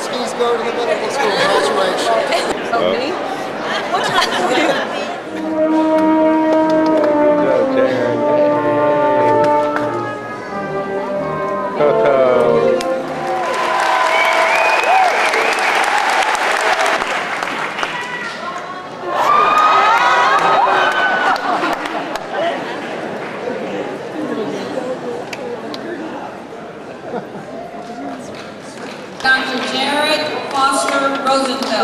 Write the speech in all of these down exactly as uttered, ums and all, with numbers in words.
skis go to the medical school graduation. Oh, me? What time is it? Doctor Jared Foster Rosenfeld.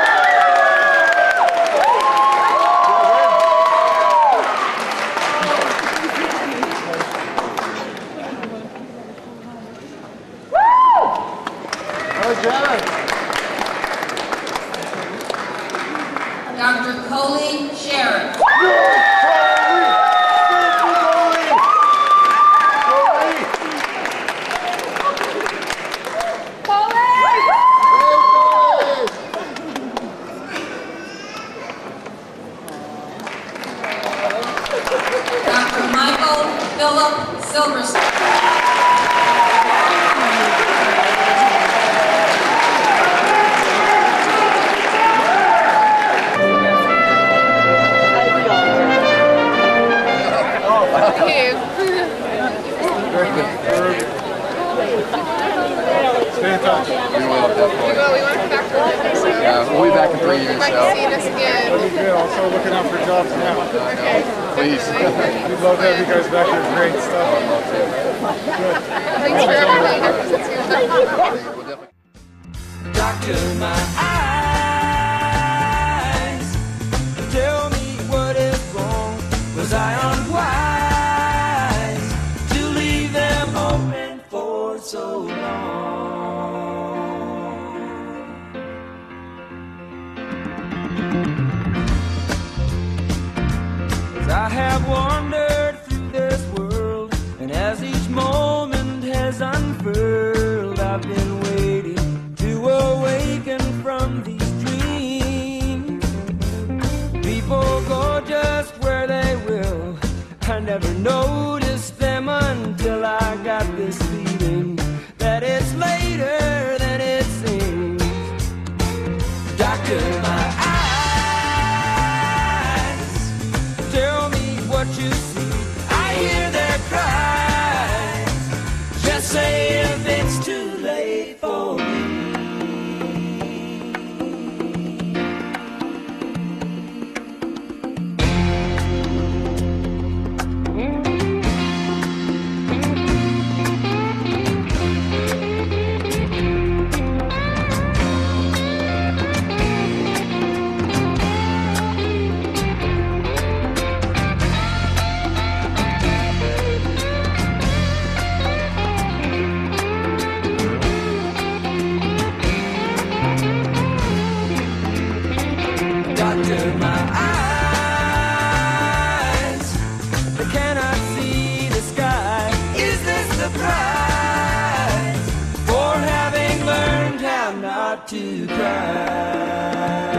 Doctor Coley Sheriff. Doctor Michael Philip Silverstein. Stay in touch. We will, definitely. We will. We want to come back for a so. Yeah, we'll be back in three years. You might so. see us again. Really good. Also looking out for jobs now. Okay. Please. We'd love to have you guys back here. Great stuff. I'd love to. Good. Thanks for everything. We'll definitely. Doctor, my eyes, tell me what is wrong. Was I unwise to leave them open for so long? 'Cause I have wandered through this world, and as each moment has unfurled, I've been waiting to awaken from these dreams. People go just where they will. I never noticed them until I got this feeling that it's later than it seems. Doctor, my eyes, tell me what you see. I hear their cries. Just say if it's too late for me. Doctor, my eyes, they cannot see the sky. Is this the price for having learned how not to cry?